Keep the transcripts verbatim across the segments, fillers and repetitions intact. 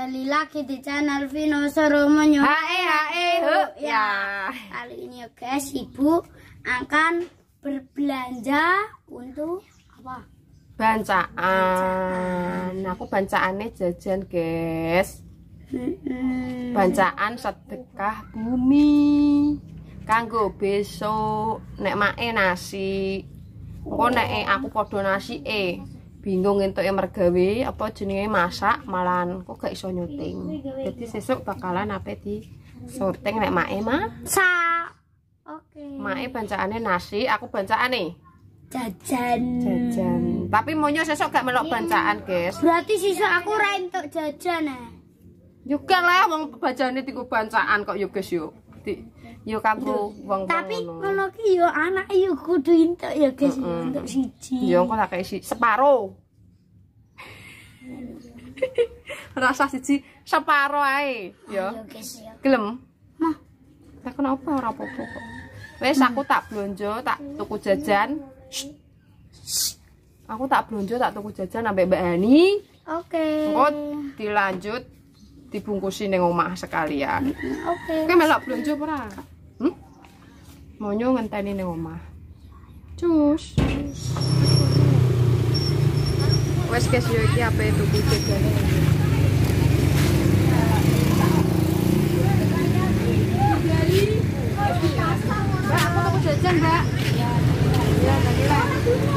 kembali lagi di channel Vino Seromonyo. Hae hae hu ya. Kali ini ya guys, ibu akan berbelanja untuk apa? Bancaan. Aku bancaannya jajan guys. Hmm. Bancaan sedekah bumi. Kanggo besok nek mae nasi. Engko nek aku padha nasi e. Bingung entuke mergawe apa jenenge masak malan kok gak iso nyuting. Jadi sesuk bakalan ape di sorting nek mae masak. Oke. Mae bancaane nasi, aku bancaane jajan. Jajan. Tapi monyo sesuk gak melok bancaan, guys. Berarti sisa aku ra entuk jajan ah. Juga lah wong bajane tiku bancaan kok yo guys yo. Di yo kanggo wong-wong. Tapi ngono ki yo anak yo kudu entuk ya guys untuk siji. Yo engko tak kei separo. Rasa siji separo ae yo. Ayo guys ya. Gelem? Mah, tak kenapa ora apa-apa kok. Wes aku tak blonjo, tak tuku jajan. Aku tak blonjo, tak tuku jajan ambek Mbak Hani. Oke. Engko dilanjut dibungkusin ning omah sekalian. Oke. Kowe melok blonjo apa ora? Hm? Monyo ngenteni ning omah. Cus. Wes guys yo iki ape tuku jajane. Mbak, aku tuku jajan, Mbak. Ya. Ya, tadilah.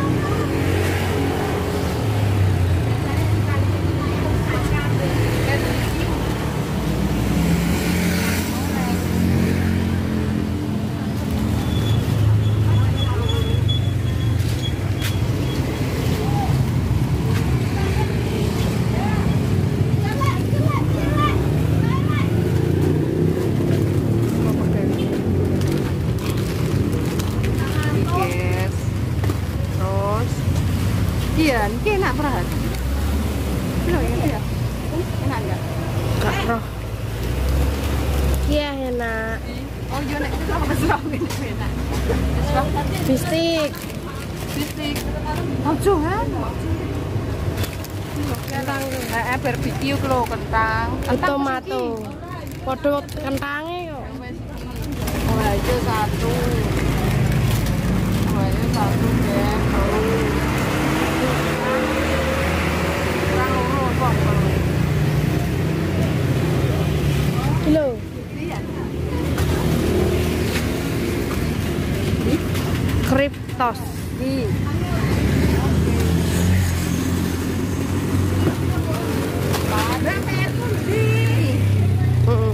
Iya, ini enak berat. Belum ya, ya? Enak enggak? Enggak roh. Iya enak. Oh iya, nek itu apa serang enak. Bistik. Bistik. Ojo kan? Kentang, eh barbecue lho, kentang. Tomato. Podo kentange kok. Oh, aja satu. Oh, aja satu, guys. Kilo. Kriptos. Nih. Ada merku di. Heeh.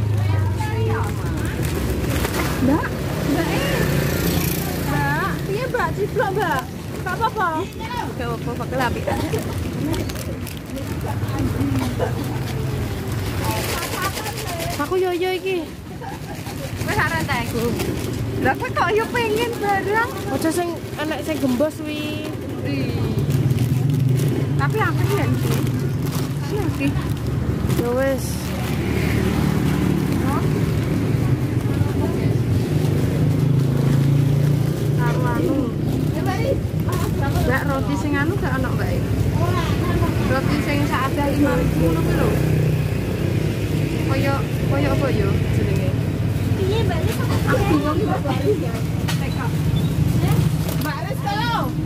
Mbak, Mbak eh. Mbak, piye Mbak ciplok, Mbak? Enggak apa-apa. Enggak apa-apa, kelapi kan. Aku yo-yo iki. Wis arek ta iku. Lah kowe kok yo pengen barang. Aja sing enek sing gembos wi. Tapi apa ya iki? Iya iki. Ya wis. Karo anu. Mbak roti sing anu gak ono Mbak. Roti sing seadah lima ribu ngono kuwi lho. Koyo koyo apa yo jenenge? Piye Mbak? Aku bingung iki Mbak. Mbak Resto.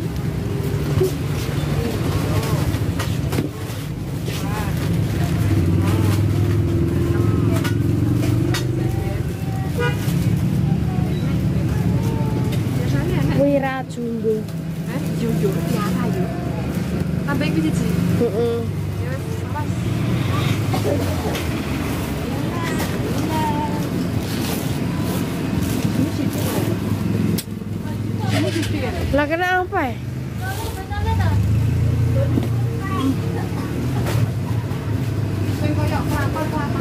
Wira jumbo. Eh, jujur piara yo. Tambah iki siji. Heeh. Ya wis pas. Lah kena apa ya? Sing koyo kelapa-kelapa.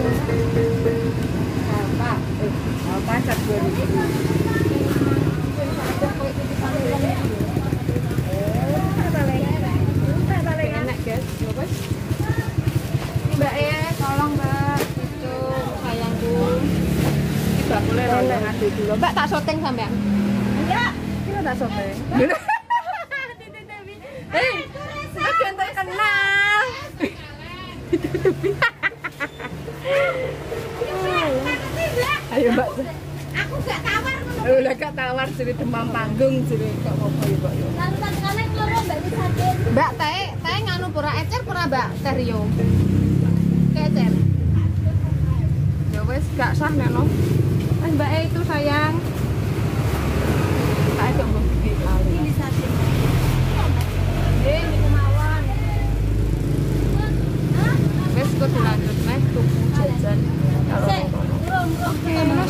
Kelapa. Eh, kelapa cat dua ribu. Enak guys, bagus. Mbak E, tolong Mbak, itu sayangku. Ini bakulnya rolong adu dulu. Mbak tak syuting sampean. Enggak, kita tak syuting. Hei, aku yang terkenal. ya Mbak. Aku gak tawar ngono. Lho lek gak tawar jadi demam panggung jadi kok apa ya Mbak ya. Lalu kan loro Mbak Wisate. Mbak teh teh nganu pura ecer pura Mbak Teh Rio. Kecer. Ya wis gak sah neno. Wis Mbak E itu sayang. Tak itu mbok iki. Ini sate. Eh niku mawon. Hah? Wis kok dilanjut neh tuku jajan karo Sik, kono. urung urung Oke, Mas.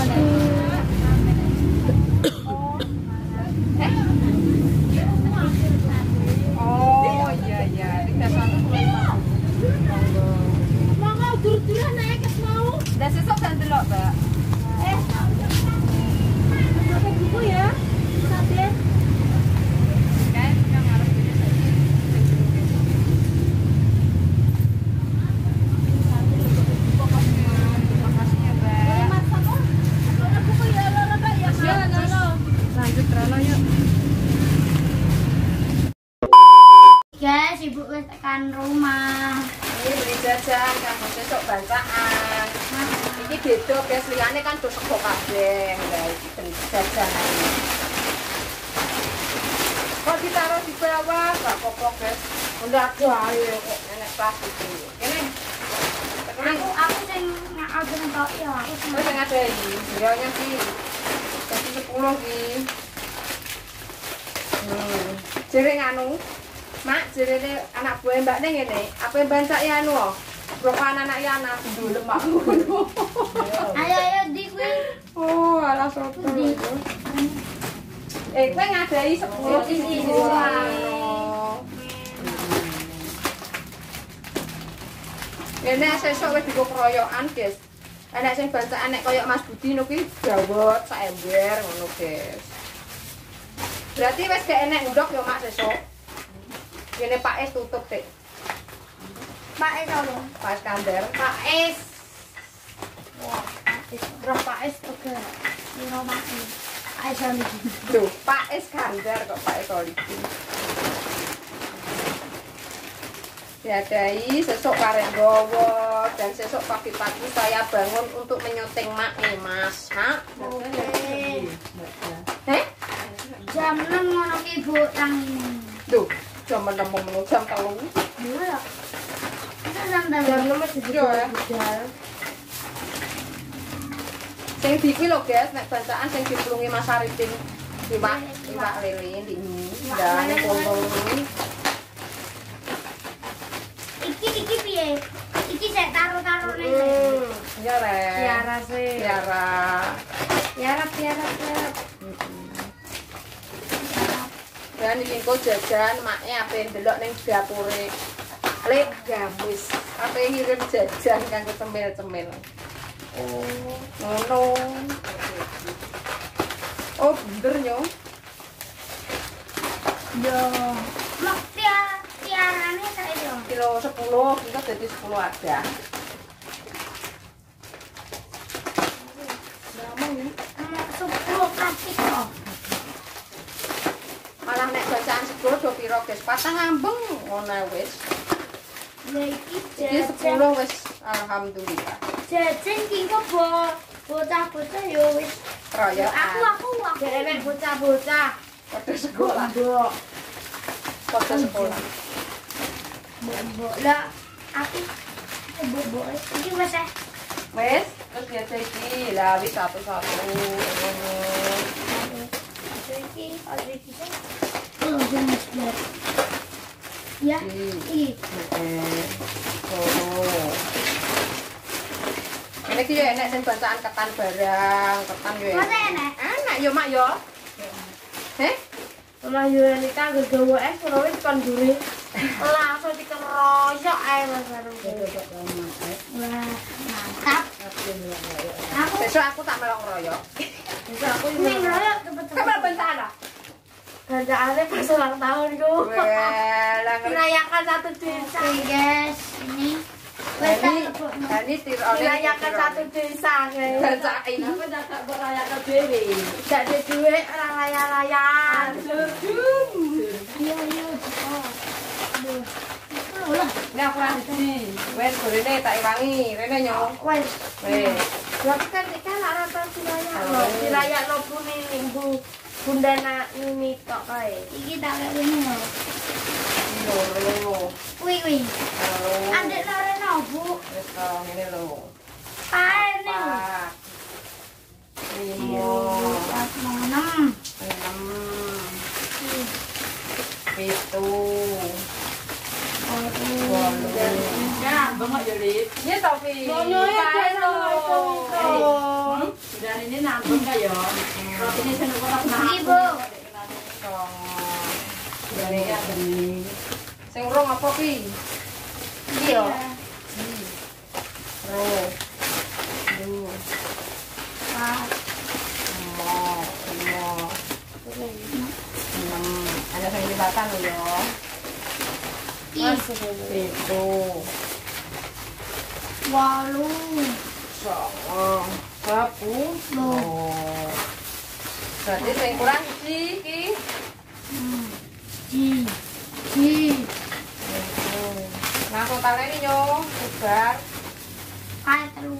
Oh iya iya, tiga satu lima. Monggo dur-duran naik kes mau. Dan sesuk dan delok, Mbak. Eh. Pakai buku ya. Sate. Kan yang harus punya saja. Terima kasih ya, Mbak. Mas apa? Pakai buku ya loro Mbak ya. Ya, terus lanjut Rano yuk. Guys, ibu wis tekan rumah. Ini beli jajan kan besok bacaan. Ini beda guys, liyane kan terus sego kabeh. Lah iki beli jajan ini. Kok ditaruh di bawah? Gak apa-apa guys. Udah ada ayo kok nenek plastik ini. Ini. Aku aku sing ngajar entok ya, aku sing Terus yang ada ini, beliaunya sih jadi sepuluh sih. Hmm. Jadi nganu, mak jadi anak buah mbak neng ini, apa yang bancak ya anu? Bukan anak ya anak dulu mak. ayo ayo di kuwi. Oh, alah soto itu. Eh, kowe ngadai sepuluh Oh, sih. iya. Ini sesuk wis digo keroyokan, guys. Enek sing bacaan nek koyo Mas Budi niku ki dawet sak ember ngono, guys. Berarti wis gak enek ndok yo Mak sesuk. Kene Pak Es tutup sik. Pak Es apa? Pak Es Kandar. Pak Es. Wah, Pak Es. Bro Pak Es oke. Ini rumah ini. Pak Es lagi. Tuh, Pak Es Kandar kok Pak Es Soliki. Diadai sesuk karek gowo dan sesuk pagi-pagi saya bangun untuk menyuting mak nih Mas. Hah? Oke. Eh? Jam enam ngono ki Bu tang ini. Duh, jam enam mau jam telu. Iya. Kita jam Jam enam wis dijual ya. Sing diki lho guys, nek bacaan sing diplungi Mas Arifin. Iwak, iwak lele ini. Dan kono. Iki iki piye? Iki saya taruh-taruh ning. Hmm, iya le. Tiara sih. Tiara. Tiara tiara tiara. Dan iki engko jajan maknya apa yang delok ning dapure. Lek gamis. Apa yang ngirim jajan kanggo cemil-cemil. Oh, ngono. Oh, bener yo. Yo. Mak tiara tiarane sak itu. Kilo sepuluh, kita jadi sepuluh ada. Mak sepuluh kasih kok. Malah nek bacaan sepuluh do piro, guys? Patang ambeng ngono wis. Ya iki Iki sepuluh wis alhamdulillah. jajan ki kok bo bocah-bocah yo wis. Royo Aku aku aku enek bocah-bocah. pada sekolah. Mbok. Pada sekolah. Mbok. Lah aku mbok iki wis eh. Wis, terus biasa iki lah wis satu-satu ngono. Iki ada iki. Oh, jenis biar. Ya, iki. Eh. Oh. Ini ki yo enek sing bacaan ketan barang, ketan yo. Masa enek? Enak yo Mak yo. Heh? Omah Yurenika gegawa es ora wis kon duri. Langsung dikeroyok ae Mas Baru. Wah, mantap. Aku Besok aku tak melok ngeroyok. besok aku ning ngeroyok cepet-cepet. Kapan bencana? Ganjaane pas ulang tahunku. Well, Dirayakan satu desa. Oke, guys. Ini Dani, Dani tirone. dirayakan satu desa, guys. Bacain. Aku tak tak rayakan dhewe. Gak ada duit ora layan-layan. Iya, iya. Oh. Aduh. Aduh. Ini aku lanjut. Wes, gorene tak iwangi. Rene nyong. Wes. Wes. Lah kan iki kan rata diraya lho. Diraya lho bune minggu Bunda nak ini tok kae. Iki tak kek ini lho. Loro. Kuwi kuwi. Loro. Andek lore no, Bu. Wis to ngene lho. Pae ning. Limo. Pas enam. Enam. Pitu. Nah, bengok ya, Lid. Iya, Topi. Nyonya Pae lho. Sudah ini nambung enggak ya? Roti ini seneng kok nah. Ibu. Ini ya bening. Sing urung apa pi? Iki yo. Ro. Du. Pas. Mo, mo. Enam. Ada sing dibatan lho yo. Pitu. Walu. Songo. Sepuluh. Loh. Berarti sing kurang iki iki. Ji. Ji. Nah, totalnya ini yo, sebar. Kae telu.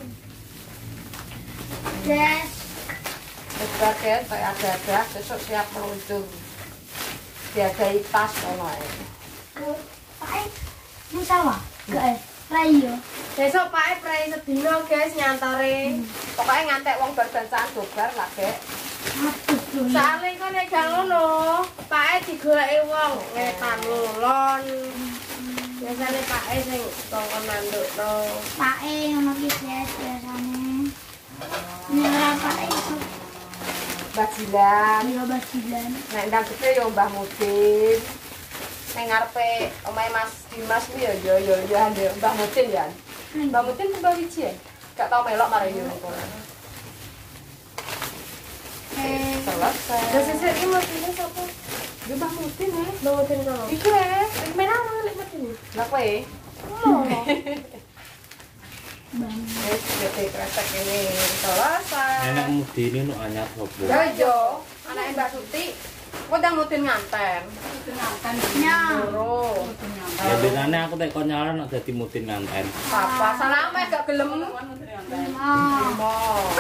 Des. Sebar ya, kayak ada-ada, besok siap meluncur. Diadai tas ono ae. Pae. Ini sawah. Enggak eh. Rai yo. Besok Pak prei sedina guys nyantare. Pokoke ngantek wong berdansan dobar lah, Gek. Aduh. Soale kok nek gak ngono, Pak digoleki wong ngetan lon. Biasane Pak sing kongkon mandukno. Pae ngono ki Des biasane. Nyera pae iso. Mbah Jilan, Iya basilan. nek ndang gede yo Mbah Mudin. Ning ngarepe omahe Mas Dimas kuwi yo yo yo yo ande Mbah Mudin ya. Mbah Mudin Mbah Wiji ya. Gak tau melok mare yo kono. Eh. Selesai. Lah sesuk iki mestine sapa? Yo Mbah Mudin ya. Mbak Mudin kono. Iku ya. Sing merah nang lek Mudin. Lah kowe Oh. Bang. wis gede kresek ini selesai. Enak mudi ini nuk anyar sopo. Yo yo, anake Mbak Suti. Kok ndang Mudin nganten. Nganten. Nya. Loro. Ya benane aku tek konyalan nak dadi mudin nganten. Papa salame gak gelem. Oh. Limo.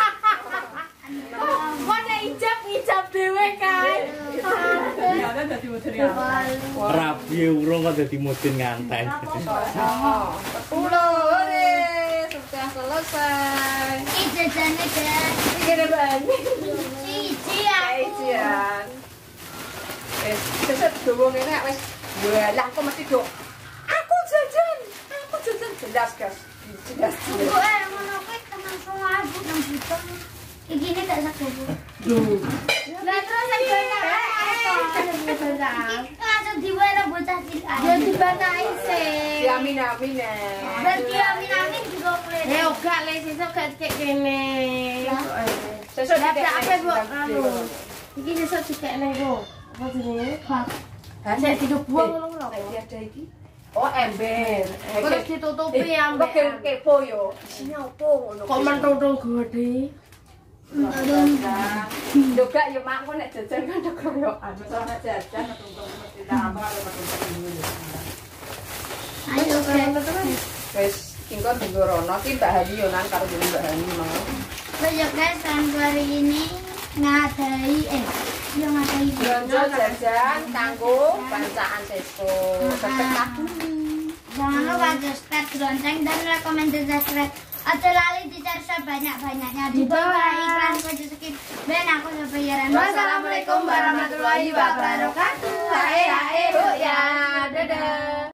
Kok nek ijab-ijab dhewe kae. Ya ada dadi mudin nganten. Rabi urung kok dadi mudin nganten. Oh, sepuluh ore sudah selesai. Iki jajane Des. Iki ada bani. Siji aku. Kajian. Eh, sesuk dowo ngene wis walah kok mesti do. Aku jajan. Aku jajan jelas, Guys. Jelas. Tunggu eh ngono kuwi tenan sama aku nang butuh. Iki ne gak sak Bu. Duh. Lah terus sing bantah. Langsung diwere bocah cilik. Ya dibantai sih. Si Amin Amin. Berarti amin-amin juga boleh. Eh, gak le sesuk gak cek kene. Sesuk Lah dikek apa Bu? wis. Anu. Iki sesuk dikekne Bu. Apa jenenge? Bak. Hah, Sik dibuang ngono lho. Lagi ada iki. Oh, ember. Terus ditutupi ambek. Kok kepo yo. Isine opo ngono? Kok mentung gede. Juga yo mak kok nek jajan kan kok yo anu Soalnya jajan ketungkung mesti tambah kalau ketungkung ini. Ayo guys. wis engko dienggo rono ki Mbak Hani yo nang karo Mbak Hani mau. Besok guys tahun hari ini ngadai eh yo ngadai Belanja jajan kanggo bancaan sesuk. Tetep kabumi. Jangan lupa subscribe, lonceng dan like, komen dan subscribe. Atau lali dicari sebanyak-banyaknya di bawah iklan kode skip. Dan aku Sofiaran. Wassalamualaikum warahmatullahi wabarakatuh. Hae hae bu ya. Dadah.